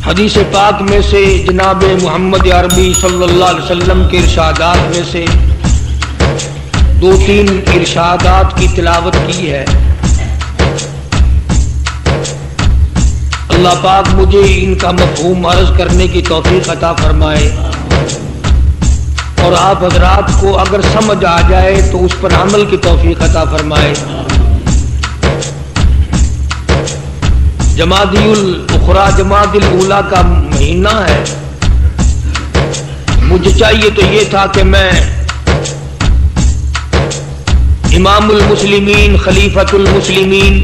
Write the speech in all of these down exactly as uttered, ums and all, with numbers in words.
حدیث پاک میں سے جناب محمد عربی صلی اللہ علیہ وسلم کے ارشادات میں سے دو تین ارشادات کی تلاوت کی ہے۔ اللہ پاک مجھے ان کا مفہوم عرض کرنے کی توفیق عطا فرمائے، اور آپ حضرات کو اگر سمجھ آ جائے تو اس پر عمل کی توفیق عطا فرمائے۔ جمادی الاخری جمادی الاولی کا مہینہ ہے، مجھے چاہیے تو یہ تھا کہ میں امام المسلمین خلیفۃ المسلمین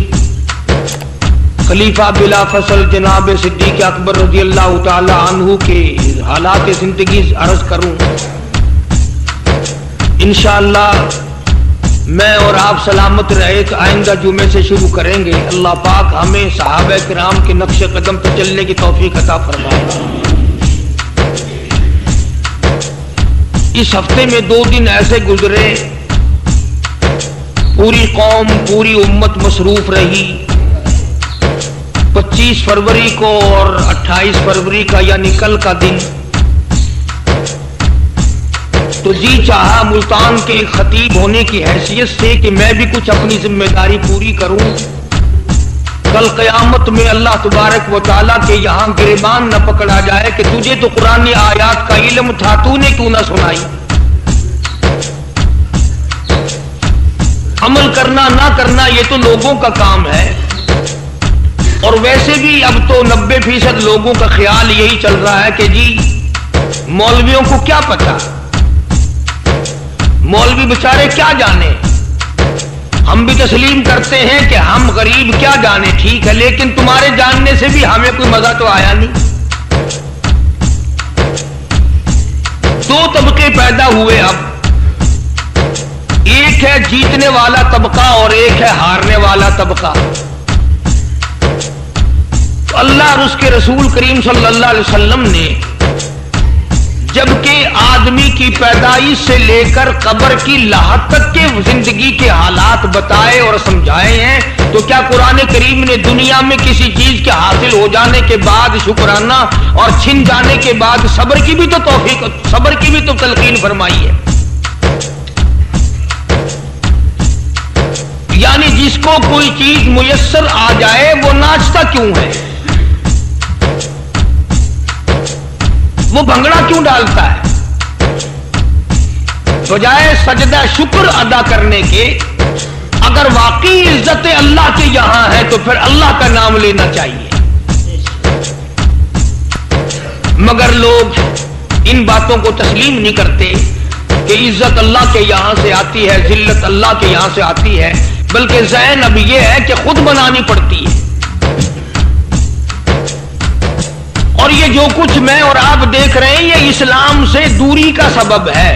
خلیفہ بلا فصل جناب صدیق اکبر رضی اللہ تعالی عنہ کے حالات زندگی عرض کروں۔ انشاءاللہ میں اور آپ سلامت رہے تو آئندہ جمعے سے شروع کریں گے۔ اللہ پاک ہمیں صحابہ کرام کے نقش قدم پر چلنے کی توفیق عطا فرمائے۔ اس ہفتے میں دو دن ایسے گزرے، پوری قوم پوری امت مصروف رہی۔ پچیس فروری کو اور اٹھائیس فروری کا یعنی کل کا دن تو جی چاہا ملتان کے ایک خطیب ہونے کی حیثیت سے کہ میں بھی کچھ اپنی ذمہ داری پوری کروں۔ کل قیامت میں اللہ تبارک و تعالیٰ کے یہاں گریبان نہ پکڑا جائے کہ تجھے تو قرآن آیات کا علم تھا، تو نے کیوں نہ سنائی۔ عمل کرنا نہ کرنا یہ تو لوگوں کا کام ہے، اور ویسے بھی اب تو نبے فیصد لوگوں کا خیال یہی چل رہا ہے کہ جی مولویوں کو کیا پتا، مولوی بیچارے کیا جانے۔ ہم بھی تسلیم کرتے ہیں کہ ہم غریب کیا جانے، ٹھیک ہے، لیکن تمہارے جاننے سے بھی ہمیں کوئی مزہ تو آیا نہیں۔ دو طبقے پیدا ہوئے اب، ایک ہے جیتنے والا طبقہ اور ایک ہے ہارنے والا طبقہ۔ اللہ اور اس کے رسول کریم صلی اللہ علیہ وسلم نے جبکہ آدمی کی پیدائش سے لے کر قبر کی لاحق تک کے زندگی کے حالات بتائے اور سمجھائے ہیں، تو کیا قرآن کریم نے دنیا میں کسی چیز کے حاصل ہو جانے کے بعد شکرانہ اور چھن جانے کے بعد صبر کی بھی تو توفیق صبر کی بھی تو تلقین فرمائی ہے؟ یعنی جس کو کوئی چیز میسر آ جائے وہ ناچتا کیوں ہے، وہ بھنگڑا کیوں ڈالتا ہے؟ بجائے سجدہ شکر ادا کرنے کے اگر واقعی عزت اللہ کے یہاں ہے تو پھر اللہ کا نام لینا چاہیے۔ مگر لوگ ان باتوں کو تسلیم نہیں کرتے کہ عزت اللہ کے یہاں سے آتی ہے، ذلت اللہ کے یہاں سے آتی ہے، بلکہ ذہن اب یہ ہے کہ خود بنانی پڑتی ہے۔ اور یہ جو کچھ میں اور آپ دیکھ رہے ہیں یہ اسلام سے دوری کا سبب ہے۔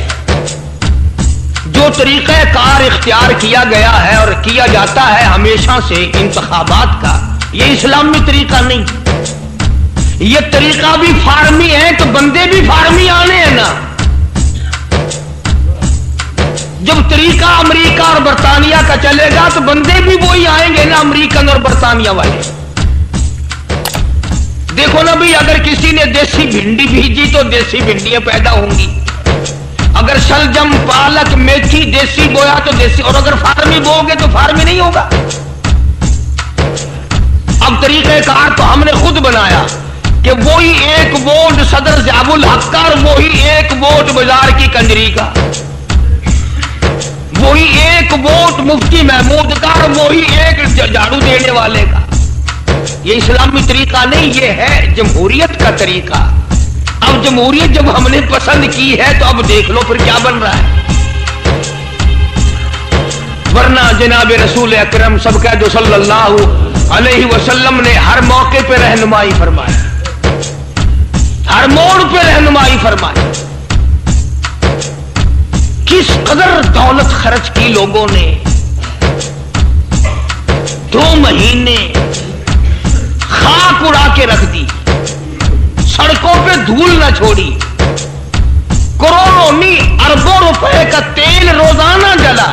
جو طریقہ کار اختیار کیا گیا ہے اور کیا جاتا ہے ہمیشہ سے انتخابات کا، یہ اسلامی طریقہ نہیں۔ یہ طریقہ بھی فارمی ہے تو بندے بھی فارمی آنے ہیں نا۔ جب طریقہ امریکہ اور برطانیہ کا چلے گا تو بندے بھی وہی آئیں گے نا، امریکن اور برطانیہ والے۔ دیکھو نا بھی، اگر کسی نے دیسی بھنڈی بھیجی تو دیسی بھنڈیاں پیدا ہوں گی، اگر شلجم پالک میتھی دیسی بویا تو دیسی، اور اگر فارمی بو گے تو فارمی نہیں ہوگا۔ اب طریقہ کار تو ہم نے خود بنایا کہ وہی ایک ووٹ صدر ضیاء الحق کا اور وہی ایک ووٹ بازار کی کنجری کا، وہی ایک ووٹ مفتی محمود کا اور وہی ایک جھاڑو دینے والے کا۔ یہ اسلامی طریقہ نہیں، یہ ہے جمہوریت کا طریقہ۔ اب جمہوریت جب ہم نے پسند کی ہے تو اب دیکھ لو پھر کیا بن رہا ہے۔ ورنہ جناب رسول اکرم سب کہہ دو صلی اللہ علیہ وسلم نے ہر موقع پہ رہنمائی فرمائی، ہر موڑ پہ رہنمائی فرمائی۔ کس قدر دولت خرچ کی لوگوں نے، دو مہینے خاک اڑا کے رکھ دی، سڑکوں پہ دھول نہ چھوڑی، کروڑوں نہیں اربوں روپے کا تیل روزانہ جلا،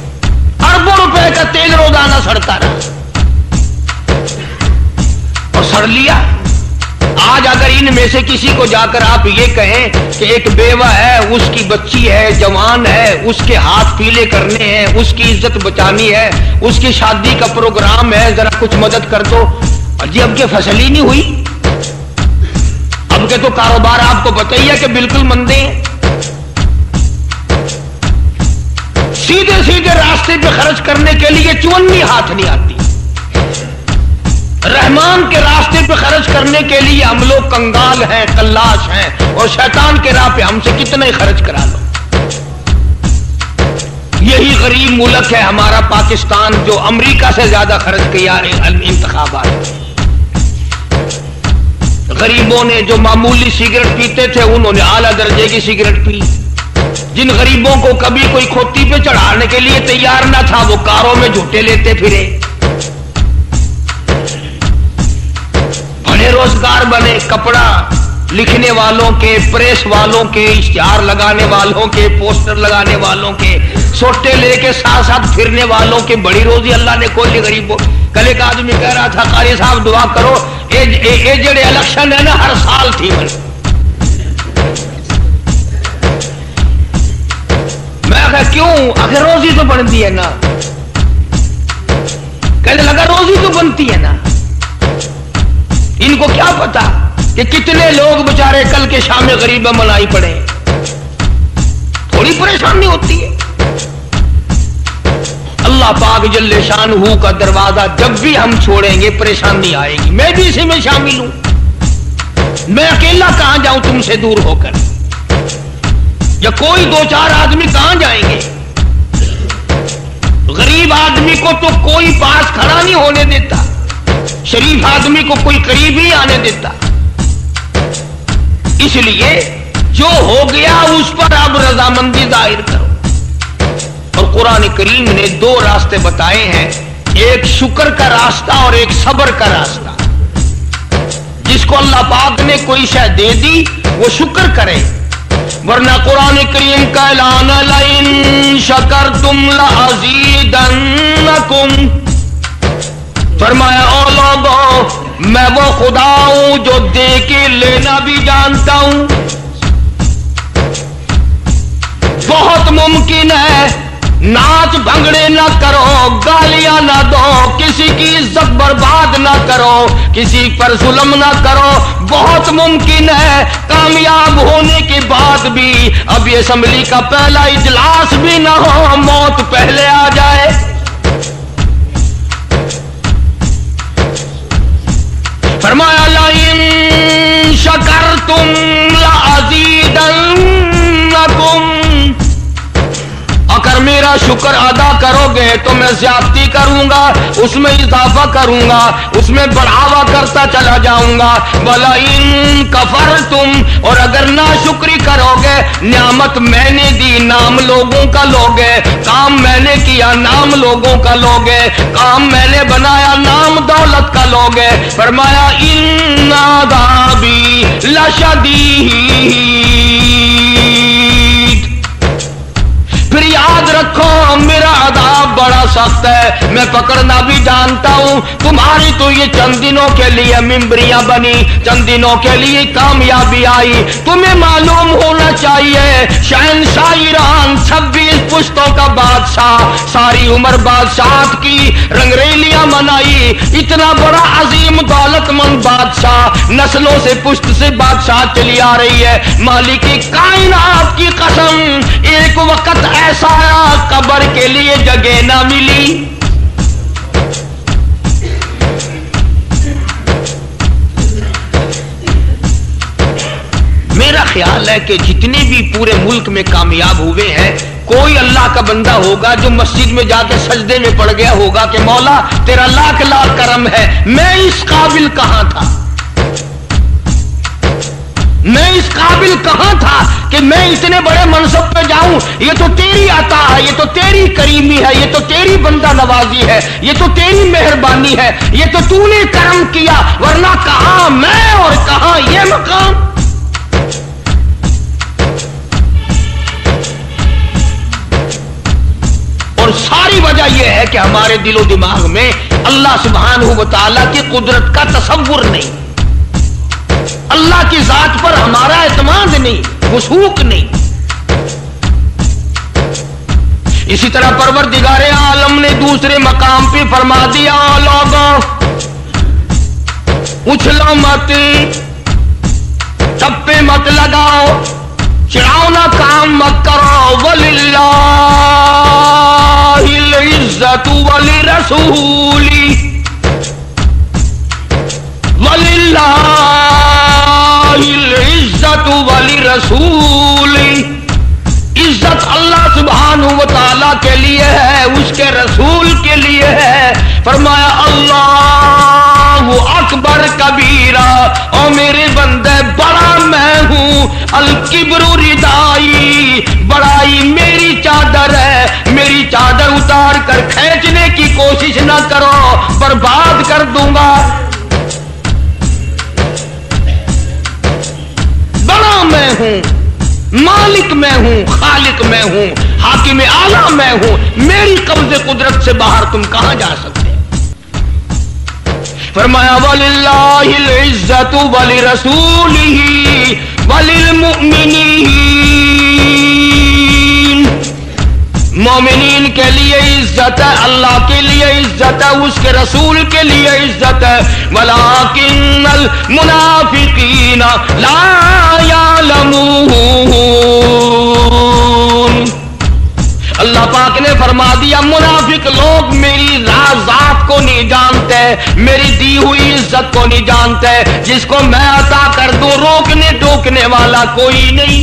اربوں روپے کا تیل روزانہ سڑتا رہا، اور پڑھ لیا. آج اگر ان میں سے کسی کو جا کر آپ یہ کہیں کہ ایک بیوہ ہے، اس کی بچی ہے، جوان ہے، اس کے ہاتھ پیلے کرنے ہیں، اس کی عزت بچانی ہے، اس کی شادی کا پروگرام ہے، ذرا کچھ مدد کر دو، جی اب کے فصل ہی نہیں ہوئی. اب کے تو کاروبار آپ کو پتہ ہی ہے کہ بالکل مندے ہیں. سیدھے سیدھے راستے پہ خرچ کرنے کے لیے چونی ہاتھ نہیں آتی. رحمان کے راستے پہ خرچ کرنے کے لیے ہم لوگ کنگال ہیں، کلاش ہیں، اور شیطان کے راہ پہ ہم سے کتنا ہی خرچ کرا لو. یہی غریب ملک ہے ہمارا پاکستان جو امریکہ سے زیادہ خرچ کیا انتخابات میں. غریبوں نے جو معمولی سگریٹ پیتے تھے انہوں نے اعلیٰ درجے کی سگریٹ پی. جن غریبوں کو کبھی کوئی کھوتی پہ چڑھانے کے لیے تیار نہ تھا وہ کاروں میں جھوٹے لیتے پھرے. بڑے روزگار بنے، کپڑا لکھنے والوں کے، پریس والوں کے، اشتہار لگانے والوں کے، پوسٹر لگانے والوں کے، سوٹے لے کے ساتھ ساتھ پھرنے والوں کے بڑی روزی اللہ نے کھولی غریبوں. کل ایک آدمی کہہ رہا تھا قاری صاحب دعا کرو، یہ جڑے الیکشن ہے نا ہر سال تھی. میں کہا کیوں؟ آخر روزی تو بنتی ہے نا. کہنے لگا روزی تو بنتی ہے نا. ان کو کیا پتا کہ کتنے لوگ بچارے کل کے شام غریبہ منائی پڑے. تھوڑی پریشانی ہوتی ہے. اللہ پاک جل شانہ کا دروازہ جب بھی ہم چھوڑیں گے پریشانی آئے گی. میں بھی اسی میں شامل ہوں. میں اکیلا کہاں جاؤں تم سے دور ہو کر؟ یا کوئی دو چار آدمی کہاں جائیں گے؟ غریب آدمی کو تو کوئی پاس کھڑا نہیں ہونے دیتا، شریف آدمی کو کوئی قریب ہی آنے دیتا. اس لیے جو ہو گیا اس پر اب رضامندی ظاہر کرو. اور قرآن کریم نے دو راستے بتائے ہیں، ایک شکر کا راستہ اور ایک صبر کا راستہ. جس کو اللہ پاک نے کوئی شے دے دی وہ شکر کرے، ورنہ قرآن کریم کا اعلان لئن شکرتم لازیدنکم، فرمایا او لوگو میں وہ خدا ہوں جو دے کے لینا بھی جانتا ہوں. بہت ممکن ہے ناچ بھنگڑے نہ کرو، گالیاں نہ دو، کسی کی عزت برباد نہ کرو، کسی پر ظلم نہ کرو. بہت ممکن ہے کامیاب ہونے کے بعد بھی اب یہ اسمبلی کا پہلا اجلاس بھی نہ ہو، موت پہلے آ جائے. فرمایا لئن شکرتم لازیدنکم، اگر میرا شکر ادا کرو گے تو میں زیادتی کروں گا، اس میں اضافہ کروں گا، اس میں بڑھاوا کرتا چلا جاؤں گا. وَلَئِن كَفَرْتُمْ، اور اگر ناشکری کرو گے، نعمت میں نے دی نام لوگوں کا لوگے، کام میں نے کیا نام لوگوں کا لوگے، کام میں نے بنایا نام دولت کا لوگے. فرمایا إِنَّ عَذَابِي لَشَدِيدٌ، پھر یاد رکھو میرا عذاب بڑا سخت ہے، میں پکڑنا بھی جانتا ہوں. تمہاری تو یہ چند دنوں کے لیے ممبریاں بنی، چند دنوں کے لیے کامیابی آئی. تمہیں معلوم ہونا چاہیے شہنشاہ ایران چھبیس پشتوں کا بادشاہ، ساری عمر بادشاہت کی رنگریلیاں منائی، اتنا بڑا عظیم دولت مند بادشاہ، نسلوں سے پشت سے بادشاہ چلی آ رہی ہے. مالک کائنات کی قسم ایک وقت ایسا آیا قبر کے لیے جگہ نہ ملی. میرا خیال ہے کہ جتنے بھی پورے ملک میں کامیاب ہوئے ہیں کوئی اللہ کا بندہ ہوگا جو مسجد میں جا کے سجدے میں پڑ گیا ہوگا کہ مولا تیرا لاکھ لاکھ کرم ہے، میں اس قابل کہاں تھا، میں اس قابل کہاں تھا کہ میں اتنے بڑے منصب پہ جاؤں. یہ تو تیری عطا ہے، یہ تو تیری کریمی ہے، یہ تو تیری بندہ نوازی ہے، یہ تو تیری مہربانی ہے، یہ تو تو نے کرم کیا، ورنہ کہاں میں اور کہاں یہ مقام. اور ساری وجہ یہ ہے کہ ہمارے دل و دماغ میں اللہ سبحانہ و تعالیٰ کی قدرت کا تصور نہیں. ہمارا اعتماد نہیں، وثوق نہیں۔ اسی طرح پروردگار عالم نے دوسرے مقام پہ فرما دیا لوگوں اچھلو مت، ٹپے مت لگاؤ، چڑھاؤنا کام مت کرو، وَلِلَّهِ الْعِزَّةُ وَلِرَسُولِهِ، وَلِلَّهِ الْعِزَّةُ وَلِرَسُولِهِ، عزت اللہ سبحانہ و تعالیٰ کے لیے ہے، اس کے رسول کے لیے ہے۔ فرمایا اللہ اکبر کبیرہ، او میرے بندے بڑا میں ہوں، الکبر ردائی، بڑائی میری چادر ہے، میری چادر اتار کر کھینچنے کی کوشش نہ کرو، برباد کر دوں گا۔ بڑا میں ہوں، مالک میں ہوں، خالق میں ہوں، حاکم اعلیٰ میں ہوں، میری قبض قدرت سے باہر تم کہاں جا سکتے؟ فرمایا وَلِلَّهِ الْعِزَّةُ وَلِرَسُولِهِ وَلِلْمُؤْمِنِينَ، مومنین کے لیے عزت ہے، اللہ کے لیے عزت ہے، اس کے رسول کے لیے عزت ہے، وَلَٰكِنَّ الْمُنَافِقِينَ لَا يَعْلَمُونَ، اللہ پاک نے فرما دیا منافق لوگ میری ذات کو نہیں جانتے، میری دی ہوئی عزت کو نہیں جانتے، جس کو میں عطا کر دوں روکنے ٹوکنے والا کوئی نہیں۔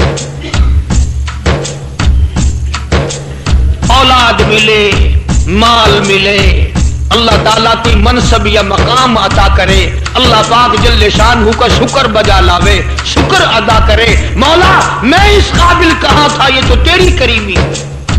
اولاد ملے، مال ملے، اللہ تعالیٰ کی منصب یا مقام عطا کرے، اللہ پاک جل شانہ کا شکر بجا لاوے، شکر ادا کرے، مولا میں اس قابل کہاں تھا، یہ تو تیری کریمی ہے۔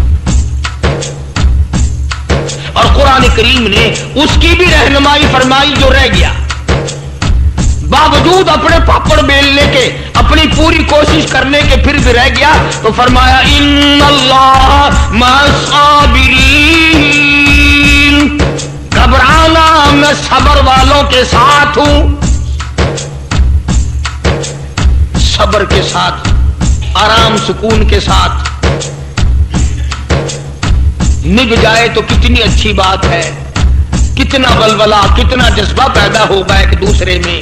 اور قرآن کریم نے اس کی بھی رہنمائی فرمائی جو رہ گیا، باوجود اپنے پاپڑ بیلنے کے، اپنی پوری کوشش کرنے کے، پھر بھی رہ گیا تو فرمایا ان اللہ مع الصابرین، گھبرانا میں صبر والوں کے ساتھ ہوں، صبر کے ساتھ، آرام سکون کے ساتھ نب جائے تو کتنی اچھی بات ہے، کتنا ولولہ، کتنا جذبہ پیدا ہوگا ایک دوسرے میں۔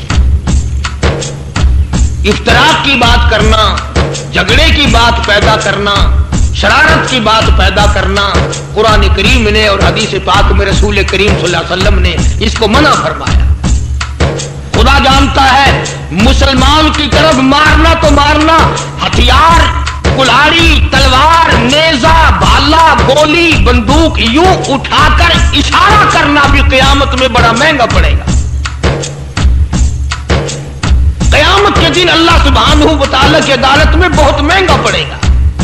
افتراق کی بات کرنا، جھگڑے کی بات پیدا کرنا، شرارت کی بات پیدا کرنا، قرآن کریم نے اور حدیث پاک میں رسول کریم صلی اللہ علیہ وسلم نے اس کو منع فرمایا۔ خدا جانتا ہے مسلمان کی طرف مارنا تو مارنا، ہتھیار، کلہاڑی، تلوار، نیزہ، بھالا، گولی، بندوق یوں اٹھا کر اشارہ کرنا بھی قیامت میں بڑا مہنگا پڑے گا۔ قیامت کے دن اللہ سبحانہ و تعالیٰ کی عدالت میں بہت مہنگا پڑے گا۔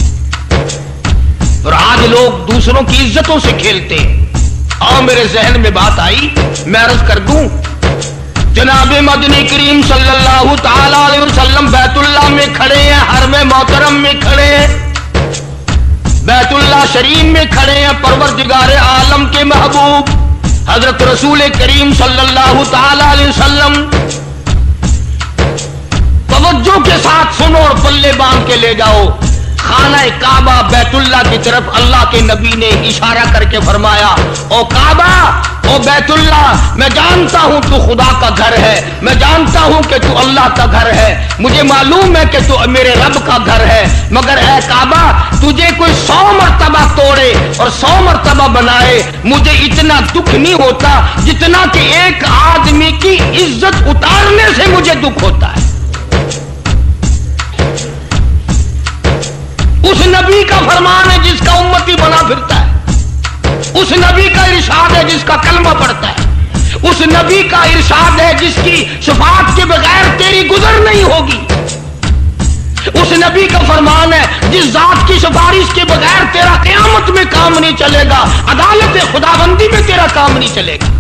اور آج لوگ دوسروں کی عزتوں سے کھیلتے ہیں۔ اور میرے ذہن میں بات آئی، میں عرض کر دوں، جناب مدنی کریم صلی اللہ تعالی علیہ وسلم بیت اللہ میں کھڑے ہیں، حرم محترم میں کھڑے ہیں، بیت اللہ شریف میں کھڑے ہیں، پروردگار عالم کے محبوب حضرت رسول کریم صلی اللہ تعالی علیہ وسلم، توجہ کے ساتھ سنو اور پلے باندھ کے لے جاؤ، خانہ کعبہ بیت اللہ کی طرف اللہ کے نبی نے اشارہ کر کے فرمایا، او کعبہ، او بیت اللہ، میں جانتا ہوں تو خدا کا گھر ہے، میں جانتا ہوں کہ تو اللہ کا گھر ہے، مجھے معلوم ہے کہ تو میرے رب کا گھر ہے، مگر اے کعبہ تجھے کوئی سو مرتبہ توڑے اور سو مرتبہ بنائے، مجھے اتنا دکھ نہیں ہوتا جتنا کہ ایک آدمی کی عزت اتارنے سے مجھے دکھ ہوتا ہے۔ اس نبی کا فرمان ہے جس کا امتی بنا پھرتا ہے، اس نبی کا ارشاد ہے جس کا کلمہ پڑھتا ہے، اس نبی کا ارشاد ہے جس کی شفاعت کے بغیر تیری گزر نہیں ہوگی، اس نبی کا فرمان ہے جس ذات کی سفارش کے بغیر تیرا قیامت میں کام نہیں چلے گا، عدالت خداوندی میں تیرا کام نہیں چلے گا۔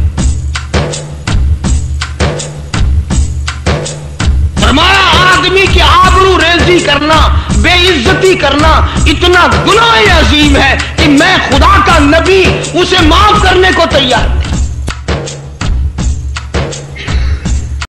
فرمایا آدمی کی آبرو ریزی کرنا، بے عزتی کرنا اتنا گناہ عظیم ہے کہ میں خدا کا نبی اسے معاف کرنے کو تیار نہیں۔